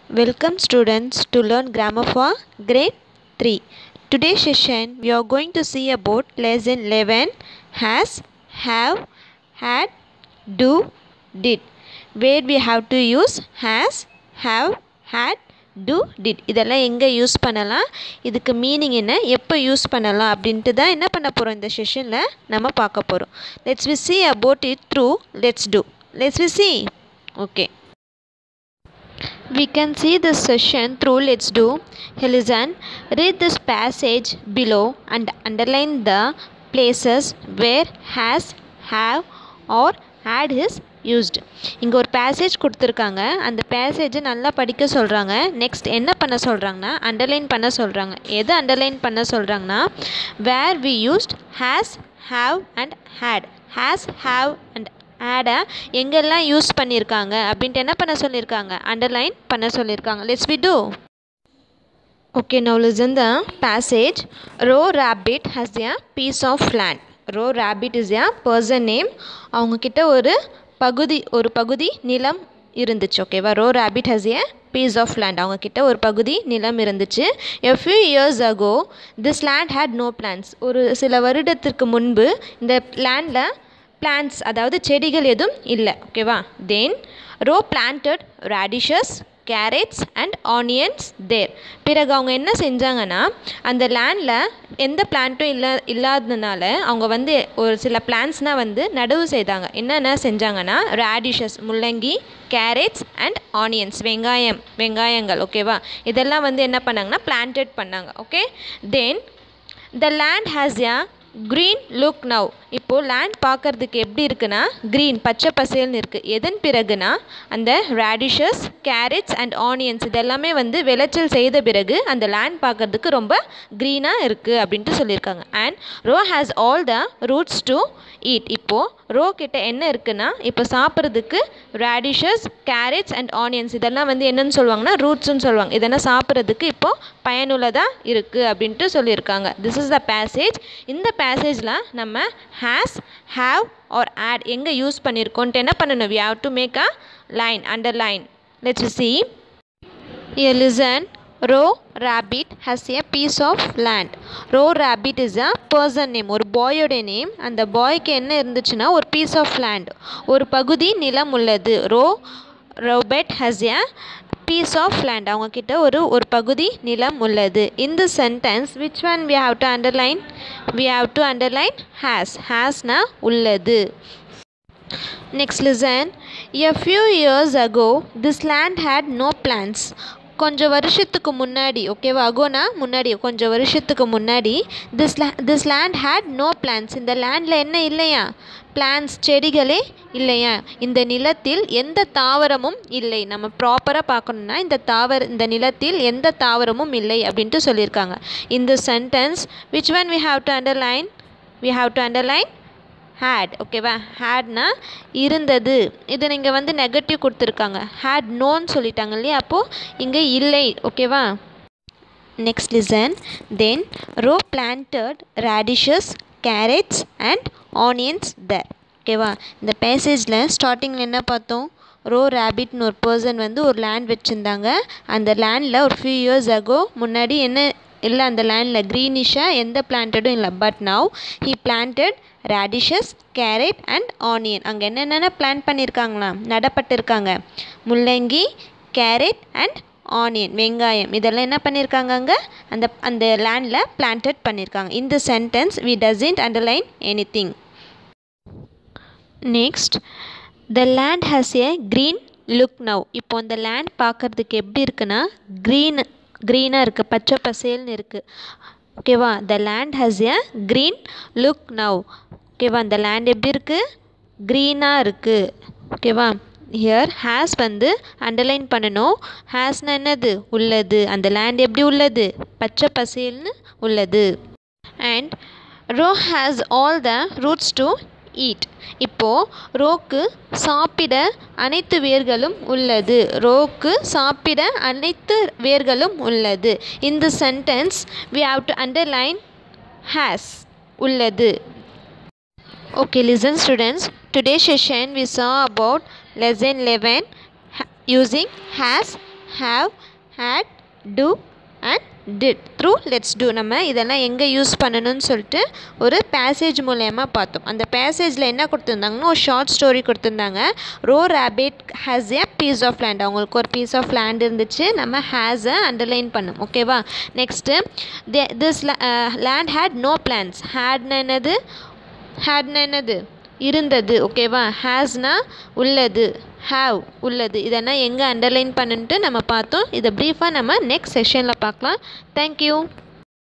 Welcome students to learn grammar for grade 3. Today's session we are going to see about lesson 11 has, have, had, do, did, where we have to use has, have, had, do, did. இதெல்லாம் எங்கே use பண்ணலாம், இதுக்கு meaning என்ன, எப்போ use பண்ணலாம் அப்படின்ட்டு தான் என்ன பண்ண போகிறோம் இந்த செஷனில் நம்ம பார்க்க போகிறோம். Let's we see about it through let's do. Let's we see. Okay. We can see this session through let's do. Here listen, read this passage below and underline the places where has, have or had is used. இங்கே ஒரு passage கொடுத்துருக்காங்க, அந்த பேசேஜை நல்லா படிக்க சொல்கிறாங்க. Next என்ன பண்ண சொல்கிறாங்கன்னா அண்டர்லைன் பண்ண சொல்கிறாங்க. எது அண்டர்லைன் பண்ண சொல்கிறாங்கன்னா where we used has, have and had. has, have and had எங்கெல்லாம் யூஸ் பண்ணியிருக்காங்க அப்படின்ட்டு என்ன பண்ண சொல்லியிருக்காங்க, அண்டர்லைன் பண்ண சொல்லியிருக்காங்க. Let's we do. Okay, now listen the passage. Row Rabbit has a piece of land. Row Rabbit is a person name. அவங்க கிட்ட ஒரு பகுதி நிலம் இருந்துச்சு. ஓகேவா, Row Rabbit has a piece of land. அவங்க கிட்ட ஒரு பகுதி நிலம் இருந்துச்சு. A few years ago this land had no plants. ஒரு சில வருடத்திற்கு முன்பு இந்த லேண்டில் plants அதாவது செடிகள் எதுவும் இல்லை. ஓகேவா, then Row planted radishes, carrots and onions there. பிறகு அவங்க என்ன செஞ்சாங்கன்னா அந்த லேண்டில் எந்த பிளான்ட்டும் இல்லாததுனால அவங்க வந்து ஒரு சில பிளான்ட்ஸ்னால் வந்து நடவு செய்தாங்க. என்னென்ன செஞ்சாங்கன்னா ரேடிஷஸ் முள்ளங்கி, கேரட்ஸ் அண்ட் ஆனியன்ஸ் வெங்காயங்கள். ஓகேவா, இதெல்லாம் வந்து என்ன பண்ணாங்கன்னா பிளான்டட் பண்ணாங்க. Okay, then the land has a green look now. இப்போது லேண்ட் பார்க்குறதுக்கு எப்படி இருக்குன்னா க்ரீன் பச்சை பசேல்னு இருக்குது. எதன் பிறகுனா அந்த ரேடிஷஸ், கேரட்ஸ் அண்ட் ஆனியன்ஸ் இதெல்லாமே வந்து விளைச்சல் செய்த பிறகு அந்த லேண்ட் பார்க்குறதுக்கு ரொம்ப க்ரீனாக இருக்குது அப்படின்ட்டு சொல்லியிருக்காங்க. And Ro has all the roots to eat. இப்போது ரோ கிட்ட என்ன இருக்குன்னா இப்போ சாப்பிட்றதுக்கு ரேடிஷஸ், கேரட்ஸ் அண்ட் ஆனியன்ஸ் இதெல்லாம் வந்து என்னென்னு சொல்லுவாங்கன்னா ரூட்ஸ்ன்னு சொல்லுவாங்க. இதெல்லாம் சாப்பிட்றதுக்கு இப்போது பயனுள்ளதாக இருக்குது அப்படின்ட்டு சொல்லியிருக்காங்க. This is the passage. இந்த பேசேஜில் நம்ம has, have or had எங்கே யூஸ் பண்ணியிருக்கோன்ட்டு என்ன பண்ணணும், we have to make a line, underline. Let's see. Here listen. Row Rabbit has a piece of land. Row Rabbit is a person name, ஒரு பாயோட name. அந்த பாய்க்கு என்ன இருந்துச்சுன்னா ஒரு பீஸ் ஆஃப் லேண்ட், ஒரு பகுதி நிலம் உள்ளது. Robert has a piece of land. அவங்க கிட்ட ஒரு பகுதி நிலம் உள்ளது. In the sentence which one we have to underline? We have to underline has. hasனா உள்ளது. Next listen. A few years ago this land had no plants. கொஞ்சம் வருஷத்துக்கு முன்னாடி, ஓகேவா, அகோனா முன்னாடி, கொஞ்சம் வருஷத்துக்கு முன்னாடி this land had no plants. இந்த லேண்டில் என்ன இல்லையா, பிளான்ஸ் செடிகளே இல்லையா, இந்த நிலத்தில் எந்த தாவரமும் இல்லை. நம்ம ப்ராப்பராக பார்க்கணுன்னா இந்த நிலத்தில் எந்த தாவரமும் இல்லை அப்படின்ட்டு சொல்லியிருக்காங்க. இந்த sentence which one we have to underline? We have to underline had. ஓகேவா, ஹேட்னா இருந்தது. இது நீங்கள் வந்து நெகட்டிவ் கொடுத்துருக்காங்க, had நோன்னு சொல்லிட்டாங்க இல்லையா, அப்போது இங்கே இல்லை. ஓகேவா, next listen. Then Ro planted radishes, carrots and onions there. ஓகேவா, இந்த பேசேஜில் ஸ்டார்டிங்கில் என்ன பார்த்தோம், ரோ ரேபிட்னு ஒரு பர்சன் வந்து ஒரு லேண்ட் வச்சுருந்தாங்க. அந்த லேண்டில் ஒரு ஃபியூ இயர்ஸ் ஆகோ முன்னாடி என்ன இல்லை, அந்த லேண்டில் க்ரீனிஷாக எந்த பிளான்டடும் இல்லை. But now he planted radishes, carrot and onion. அங்கே என்னென்ன பிளான்ட் பண்ணியிருக்காங்களாம், நடப்பட்டிருக்காங்க. முள்ளங்கி, கேரட் அண்ட் ஆனியன் வெங்காயம் இதெல்லாம் என்ன பண்ணியிருக்காங்க அங்கே அந்த லேண்டில் பிளான்டட் பண்ணியிருக்காங்க. இந்த sentence we doesn't underline anything. Next, the land has a green look now. இப்போ அந்த லேண்ட் பார்க்குறதுக்கு எப்படி இருக்குன்னா க்ரீனாக இருக்குது, பச்சை பசேல்னு இருக்குது. ஓகேவா, the land has a green look now. ஓகேவா, அந்த லேண்ட் எப்படி இருக்குது, க்ரீனாக இருக்குது. ஓகேவா, ஹியர் ஹேஸ் வந்து அண்டர்லைன் பண்ணணும். ஹேஸ்னா என்னது, உள்ளது. அந்த லேண்ட் எப்படி உள்ளது, பச்சை பசேல்னு உள்ளது. And Ro has all the roots to eat. இப்போது ரோக்கு சாப்பிட அனைத்து வேர்களும் உள்ளது. ரோக்கு சாப்பிட அனைத்து வேர்களும் உள்ளது. இந்த sentence we have to underline has, உள்ளது. Okay, listen students. Today's session we saw about lesson 11 using has, have, had, do and did through let's do. நம்ம இதெல்லாம் எங்கே யூஸ் பண்ணணும்னு சொல்லிட்டு ஒரு பேசேஜ் மூலயமா பார்த்தோம். அந்த பேசேஜில் என்ன கொடுத்துருந்தாங்கன்னா ஒரு ஷார்ட் ஸ்டோரி கொடுத்துருந்தாங்க. Ro rabbit has a piece of land. அவங்களுக்கு ஒரு பீஸ் ஆஃப் லேண்ட் இருந்துச்சு. நம்ம ஹேஸை அண்டர்லைன் பண்ணோம். ஓகேவா? Next this land had no plants. ஹேட்னா என்னது இருந்தது. ஓகேவா? ஹேஸ்னா உள்ளது, ஹாவ் உள்ளது. இதெல்லாம் எங்கே அண்டர்லைன் பண்ணிட்டு நம்ம பார்த்தோம். இதை ப்ரீஃபாக நம்ம நெக்ஸ்ட் செஷனில் பார்க்கலாம். தேங்க்யூ.